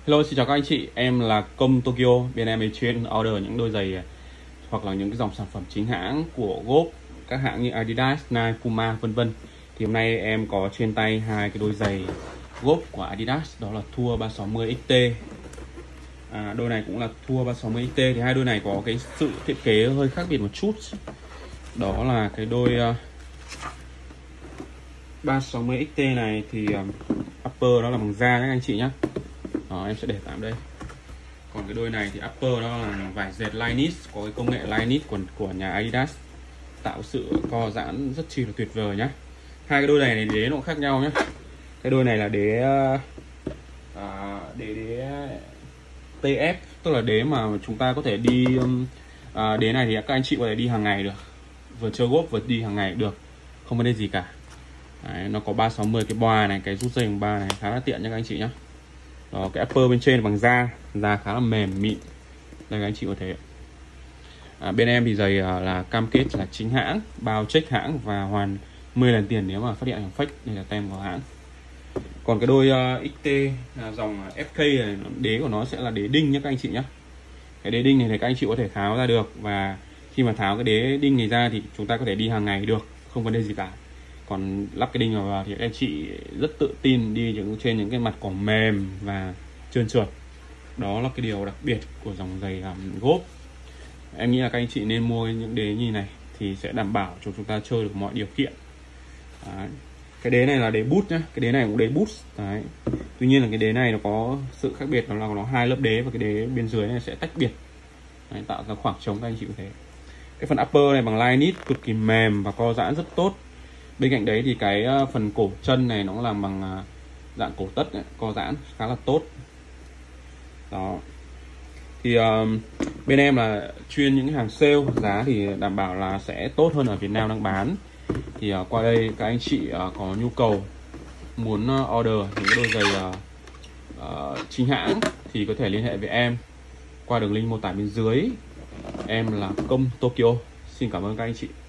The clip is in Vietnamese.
Hello, xin chào các anh chị, em là Công Tokyo. Bên em chuyên order những đôi giày hoặc là những cái dòng sản phẩm chính hãng của GOAT, các hãng như Adidas, Nike, Puma vân vân. Thì hôm nay em có trên tay hai cái đôi giày GOAT của Adidas, đó là Tour 360 XT. Đôi này cũng là Tour 360 XT. Thì hai đôi này có cái sự thiết kế hơi khác biệt một chút. Đó là cái đôi 360 XT này thì upper đó là bằng da các anh chị nhé. Đó, em sẽ để tạm đây. Còn cái đôi này thì upper đó là vải dệt Linux, có cái công nghệ Linux của nhà Adidas, tạo sự co giãn rất chi là tuyệt vời nhá. Hai cái đôi này đế nó cũng khác nhau nhé. Cái đôi này là đế TF, tức là đế mà chúng ta có thể đi đế này thì các anh chị có thể đi hàng ngày được, vừa chơi golf vừa đi hàng ngày được, không vấn đề gì cả. Đấy, nó có 360 cái boa này, cái rút dây bằng 3 này khá là tiện nha các anh chị nhé. Đó, cái upper bên trên bằng da khá là mềm mịn đây các anh chị có thể. Bên em thì giày là cam kết là chính hãng, bao check hãng và hoàn 10 lần tiền nếu mà phát hiện hàng fake. Đây là tem của hãng. Còn cái đôi XT dòng FK này, đế của nó sẽ là đế đinh nhé các anh chị nhé. Cái đế đinh này thì các anh chị có thể tháo ra được, và khi mà tháo cái đế đinh này ra thì chúng ta có thể đi hàng ngày được, không vấn đề gì cả. Còn lắp cái đinh vào thì các anh chị rất tự tin đi trên những cái mặt cỏ mềm và trơn trượt. Đó là cái điều đặc biệt của dòng giày GOAT. Em nghĩ là các anh chị nên mua những đế như này thì sẽ đảm bảo cho chúng ta chơi được mọi điều kiện. Đấy. Cái đế này là đế boot nhá, cái đế này cũng đế boot. Đấy. Tuy nhiên là cái đế này nó có sự khác biệt, đó là nó hai lớp đế và cái đế bên dưới này sẽ tách biệt. Đấy, tạo ra khoảng trống các anh chị có thể. Cái phần upper này bằng Linux cực kỳ mềm và co giãn rất tốt. Bên cạnh đấy thì cái phần cổ chân này nó làm bằng dạng cổ tất ấy, co giãn khá là tốt. Đó. Thì bên em là chuyên những hàng sale, giá thì đảm bảo là sẽ tốt hơn ở Việt Nam đang bán. Thì qua đây các anh chị có nhu cầu muốn order những cái đôi giày chính hãng thì có thể liên hệ với em qua đường link mô tả bên dưới. Em là Công Tokyo. Xin cảm ơn các anh chị.